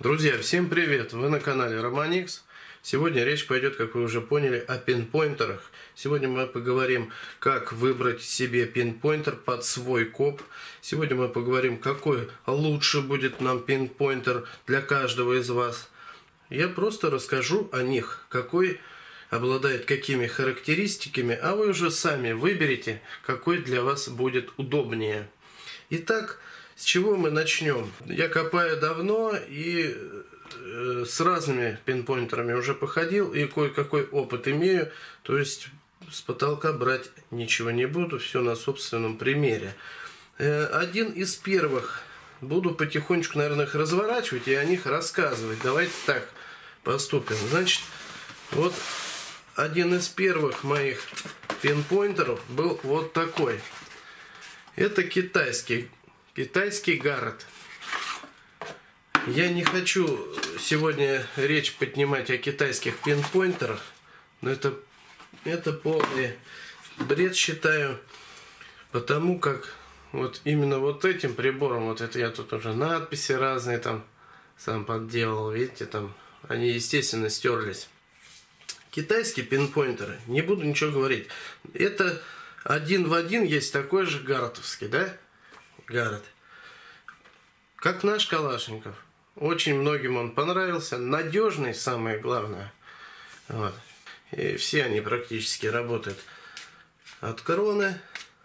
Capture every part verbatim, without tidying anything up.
Друзья, всем привет! Вы на канале RomanX. Сегодня речь пойдет, как вы уже поняли, о пинпоинтерах. Сегодня мы поговорим, как выбрать себе пинпоинтер под свой коп. Сегодня мы поговорим, какой лучше будет нам пинпоинтер для каждого из вас. Я просто расскажу о них, какой обладает какими характеристиками, а вы уже сами выберете, какой для вас будет удобнее. Итак, с чего мы начнем? Я копаю давно и э, с разными пинпоинтерами уже походил и кое-какой опыт имею. То есть с потолка брать ничего не буду, все на собственном примере. Э, один из первых, буду потихонечку, наверное, их разворачивать и о них рассказывать. Давайте так поступим. Значит, вот один из первых моих пинпоинтеров был вот такой. Это китайский. Китайский Гаррет. Я не хочу сегодня речь поднимать о китайских пинпоинтерах, но это, это полный бред, считаю, потому как вот именно вот этим прибором, вот это я тут уже надписи разные там сам подделал, видите, там они, естественно, стерлись. Китайские пинпоинтеры, не буду ничего говорить, это один в один есть такой же гарретовский, да? Гаррет. Как наш Калашников. Очень многим он понравился. Надежный, самое главное. Вот. И все они практически работают от кроны.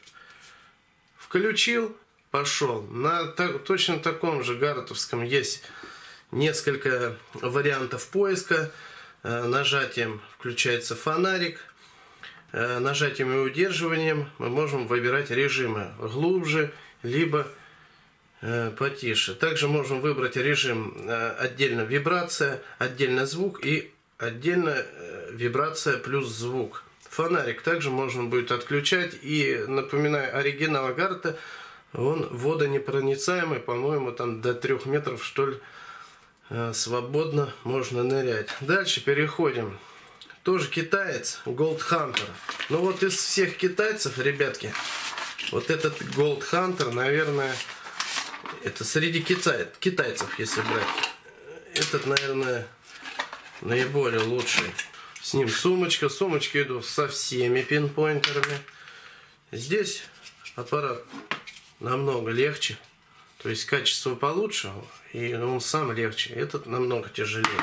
Включил, пошел. На так, точно таком же гарретовском есть несколько вариантов поиска. Нажатием включается фонарик. Нажатием и удерживанием мы можем выбирать режимы глубже, либо э, потише. Также можем выбрать режим э, отдельно вибрация, отдельно звук и отдельно э, вибрация плюс звук. Фонарик также можно будет отключать. И, напоминаю, оригинал Гаррета, он водонепроницаемый, по-моему, там до трех метров, что ли, э, свободно можно нырять. Дальше переходим. Тоже китаец, Gold Hunter. Ну вот из всех китайцев, ребятки, вот этот Gold Hunter, наверное, это среди китай, китайцев, если брать, этот, наверное, наиболее лучший. С ним сумочка. Сумочки идут со всеми пинпоинтерами. Здесь аппарат намного легче. То есть качество получше, и он сам легче. Этот намного тяжелее.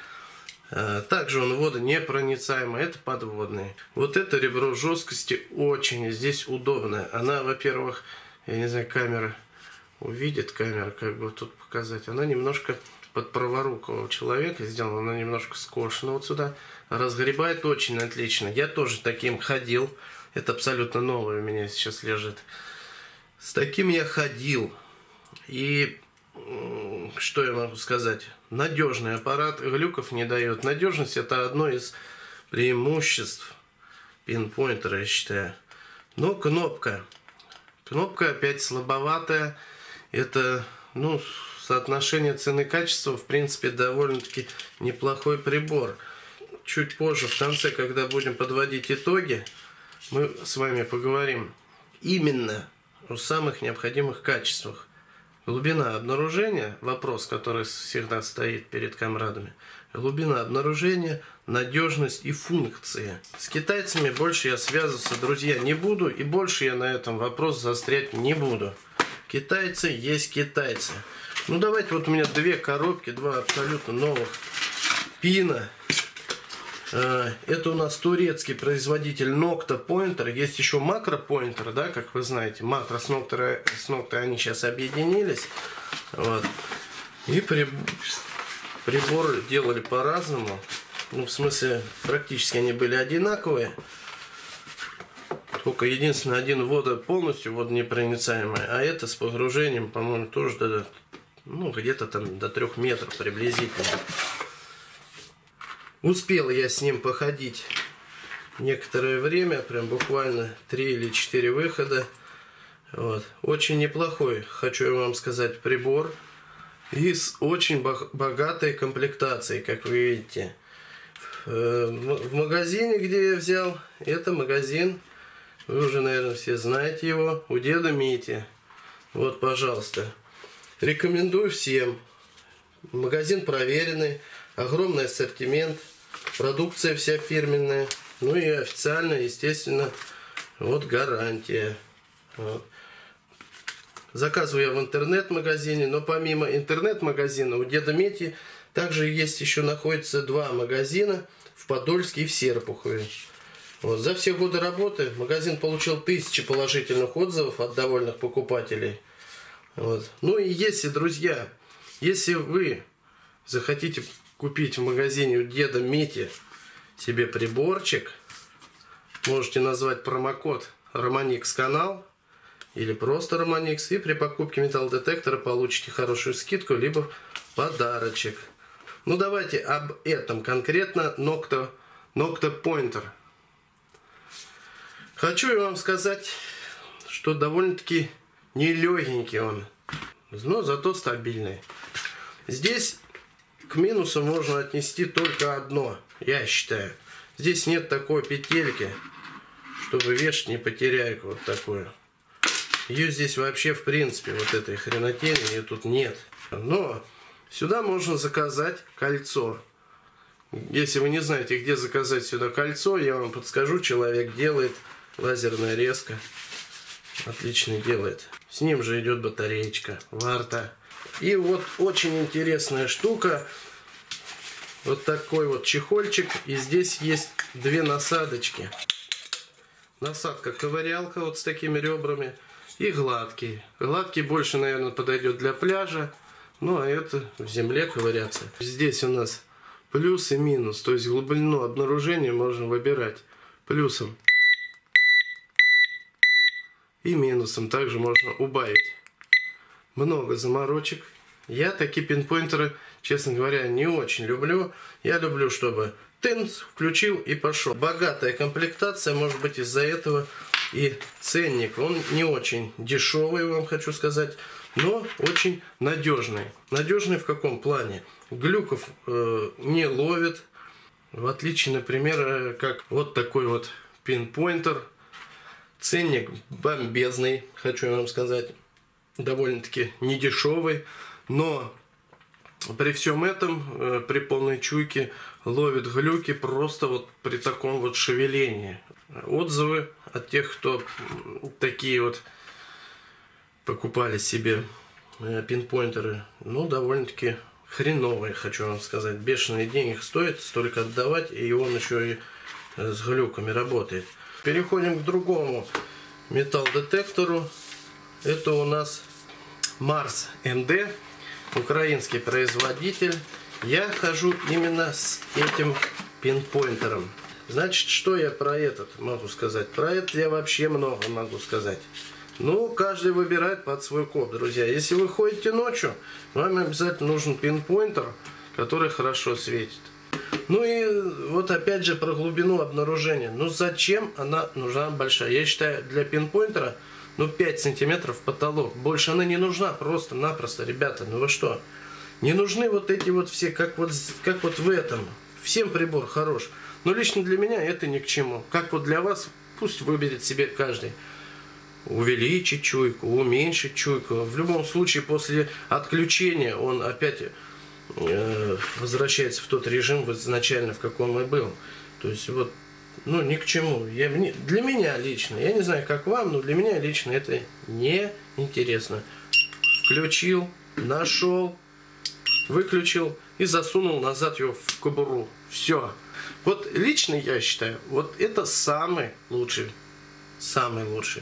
Также он водонепроницаемый, это подводный. Вот это ребро жесткости очень здесь удобное. Она, во-первых, я не знаю, камера увидит, камера, как бы тут показать. Она немножко под праворукого человека сделана, она немножко скошена вот сюда. Разгребает очень отлично. Я тоже таким ходил. Это абсолютно новое у меня сейчас лежит. С таким я ходил. И что я могу сказать? Надежный аппарат, глюков не дает. Надежность — это одно из преимуществ пинпоинтера, я считаю. Но кнопка. Кнопка опять слабоватая. Это, ну, соотношение цены-качества, в принципе, довольно-таки неплохой прибор. Чуть позже, в конце, когда будем подводить итоги, мы с вами поговорим именно о самых необходимых качествах. Глубина обнаружения, вопрос, который всегда стоит перед камрадами. Глубина обнаружения, надежность и функции. С китайцами больше я связываться, друзья, не буду. И больше я на этом вопрос заострять не буду. Китайцы есть китайцы. Ну давайте, вот у меня две коробки, два абсолютно новых пина. Это у нас турецкий производитель Nocta Pointer. Есть еще Macro Pointer, да, как вы знаете. Macro с Nocta, с Nocta они сейчас объединились. Вот. И при, приборы делали по-разному. Ну, в смысле, практически они были одинаковые. Только единственное, один вода полностью водонепроницаемый, а это с погружением, по-моему, тоже до, ну, где-то там до трех метров приблизительно. Успел я с ним походить некоторое время, прям буквально три или четыре выхода. Вот. Очень неплохой, хочу я вам сказать, прибор. И с очень богатой комплектацией, как вы видите. В магазине, где я взял, это магазин, вы уже, наверное, все знаете его, у деда Мити. Вот, пожалуйста. Рекомендую всем. Магазин проверенный, огромный ассортимент, продукция вся фирменная, ну и официально, естественно, вот гарантия. Вот. Заказываю я в интернет-магазине, но помимо интернет-магазина у деда Мити также есть еще находится два магазина в Подольске и в Серпухове. Вот. За все годы работы магазин получил тысячи положительных отзывов от довольных покупателей. Вот. Ну и если, друзья, если вы захотите купить в магазине у деда Мити себе приборчик, можете назвать промокод Романикс канал или просто Романикс, и при покупке металлодетектора получите хорошую скидку, либо подарочек. Ну давайте об этом конкретно. Nocto, Nocto Pointer. Хочу я вам сказать, что довольно-таки нелегенький он, но зато стабильный. Здесь к минусу можно отнести только одно, я считаю. Здесь нет такой петельки, чтобы вешать не потеряйку вот такую. Ее здесь вообще в принципе, вот этой хренотени, ее тут нет. Но сюда можно заказать кольцо. Если вы не знаете, где заказать сюда кольцо, я вам подскажу. Человек делает, лазерная резка. Отлично делает. С ним же идет батареечка, варта. И вот очень интересная штука. Вот такой вот чехольчик. И здесь есть две насадочки. Насадка ковырялка вот с такими ребрами. И гладкий. Гладкий больше, наверное, подойдет для пляжа. Ну, а это в земле ковыряться. Здесь у нас плюс и минус. То есть глубину обнаружения можно выбирать. Плюсом и минусом также можно убавить. Много заморочек. Я такие пинпоинтеры, честно говоря, не очень люблю. Я люблю, чтобы тынц, включил и пошел. Богатая комплектация, может быть, из-за этого и ценник. Он не очень дешевый, вам хочу сказать, но очень надежный. Надежный в каком плане? Глюков э, не ловит. В отличие, например, как вот такой вот пинпоинтер. Ценник бомбезный, хочу я вам сказать. Довольно-таки недешевый. Но при всем этом, э, при полной чуйке, ловит глюки просто вот при таком вот шевелении. Отзывы от тех, кто такие вот покупали себе э, пинпоинтеры, ну, довольно-таки хреновые, хочу вам сказать. Бешеные деньги стоит столько отдавать, и он еще и с глюками работает. Переходим к другому металлодетектору. Это у нас Mars эм дэ, украинский производитель. Я хожу именно с этим пинпоинтером. Значит, что я про этот могу сказать? Про это я вообще много могу сказать. Ну, каждый выбирает под свой коп, друзья. Если вы ходите ночью, вам обязательно нужен пинпоинтер, который хорошо светит. Ну и вот опять же про глубину обнаружения. Ну зачем она нужна большая? Я считаю, для пинпоинтера ну пять сантиметров потолок. Больше она не нужна просто-напросто, ребята. Ну вы что? Не нужны вот эти вот все, как вот, как вот в этом. Всем прибор хорош. Но лично для меня это ни к чему. Как вот для вас, пусть выберет себе каждый. Увеличить чуйку, уменьшить чуйку. В любом случае, после отключения он опять э, возвращается в тот режим изначально, в каком и был. То есть вот, ну ни к чему. Я, для меня лично, я не знаю как вам, но для меня лично это не интересно. Включил, нашел, выключил и засунул назад его в кобуру. Все. Вот лично я считаю, вот это самый лучший, самый лучший.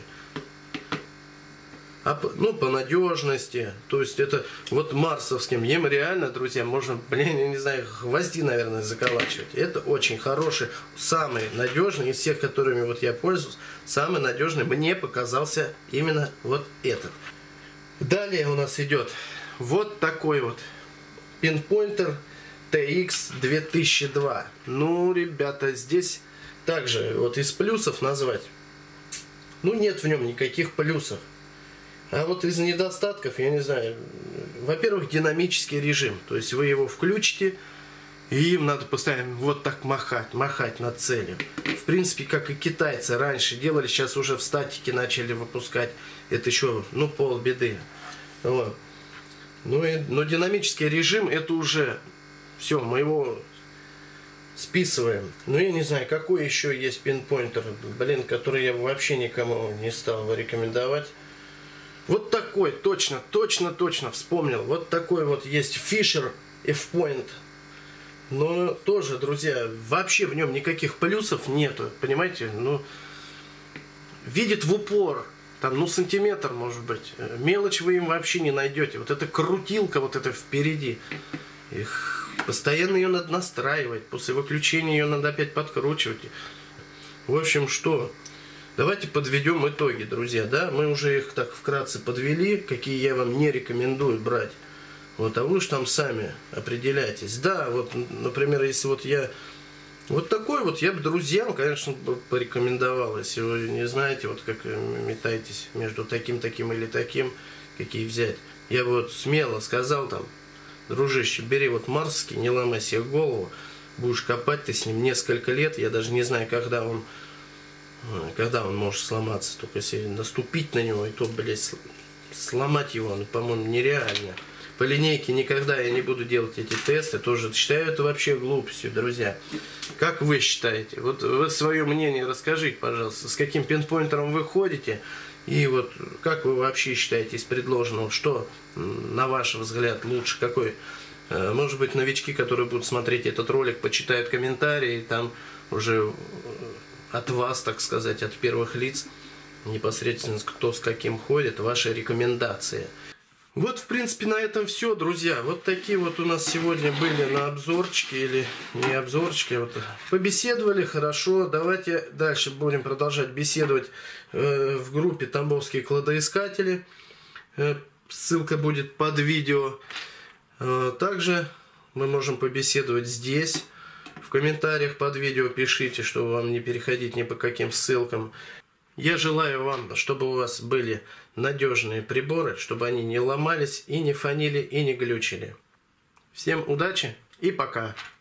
А, ну, по надежности, то есть это вот марсовским, им реально, друзья, можно, блин, я не знаю, гвозди, наверное, заколачивать. Это очень хороший, самый надежный из всех, которыми вот я пользуюсь, самый надежный мне показался именно вот этот. Далее у нас идет вот такой вот пинпоинтер тэ икс две тысячи два. Ну, ребята, здесь также вот из плюсов назвать, ну, нет в нем никаких плюсов. А вот из недостатков, я не знаю, во-первых, динамический режим. То есть вы его включите, и им надо постоянно вот так махать, махать над целью. В принципе, как и китайцы раньше делали, сейчас уже в статике начали выпускать. Это еще, ну, полбеды. Вот. Ну и, но динамический режим это уже все, мы его списываем. Ну я не знаю, какой еще есть пинпоинтер, блин, который я вообще никому не стал рекомендовать. Вот такой, точно, точно, точно вспомнил. Вот такой вот есть Fisher F-Point. Но тоже, друзья, вообще в нем никаких плюсов нету, понимаете? Ну, видит в упор, там, ну, сантиметр, может быть. Мелочь вы им вообще не найдете. Вот эта крутилка вот эта впереди. Их, постоянно ее надо настраивать. После выключения ее надо опять подкручивать. В общем, что? Давайте подведем итоги, друзья. Да, мы уже их так вкратце подвели, какие я вам не рекомендую брать. Вот, а вы уж там сами определяйтесь. Да, вот, например, если вот я вот такой вот, я бы друзьям, конечно, порекомендовал. Если вы не знаете, вот как метаетесь между таким, таким или таким, какие взять. Я вот смело сказал там, дружище, бери вот марсский, не ломай себе голову. Будешь копать ты с ним несколько лет. Я даже не знаю, когда он, когда он может сломаться. Только если наступить на него, и то, блядь, сломать его, ну, по-моему, нереально. По линейке никогда я не буду делать эти тесты. Тоже считаю это вообще глупостью, друзья. Как вы считаете? Вот вы свое мнение расскажите, пожалуйста. С каким пинпоинтером вы ходите? И вот как вы вообще считаете из предложенного? Что, на ваш взгляд, лучше? Какой? Может быть, новички, которые будут смотреть этот ролик, почитают комментарии. Там уже от вас, так сказать, от первых лиц, непосредственно кто с каким ходит, ваши рекомендации. Вот, в принципе, на этом все, друзья. Вот такие вот у нас сегодня были на обзорчики, или не обзорчики, вот побеседовали, хорошо. Давайте дальше будем продолжать беседовать э, в группе Тамбовские кладоискатели. Э, ссылка будет под видео. Э, также мы можем побеседовать здесь. В комментариях под видео пишите, чтобы вам не переходить ни по каким ссылкам. Я желаю вам, чтобы у вас были надежные приборы, чтобы они не ломались и не фонили и не глючили. Всем удачи и пока!